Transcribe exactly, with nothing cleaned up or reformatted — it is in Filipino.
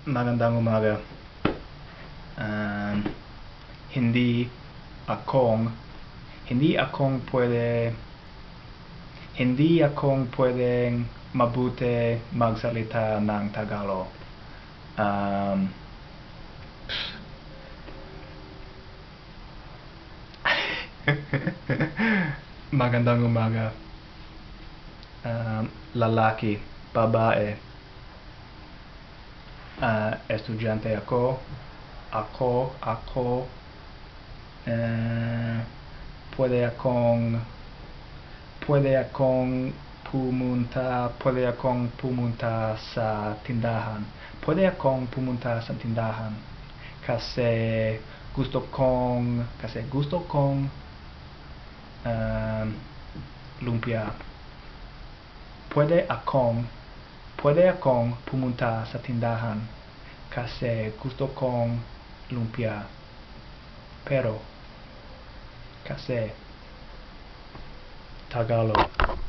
Magandang umaga. Um, hindi akong hindi akong pwede hindi akong pwedeng mabuti magsalita ng Tagalog. Um, Magandang umaga. Um, lalaki, babae. Uh, estudyante ako. Ako, ako. Uh, pwede akong pwede akong pumunta pwede akong pumunta sa tindahan. Pwede akong pumunta sa tindahan kasi gusto kong kasi gusto kong um, lumpia. Pwede akong pwede akong pumunta sa tindahan kasi gusto kong lumpia. Pero kasi Tagalog.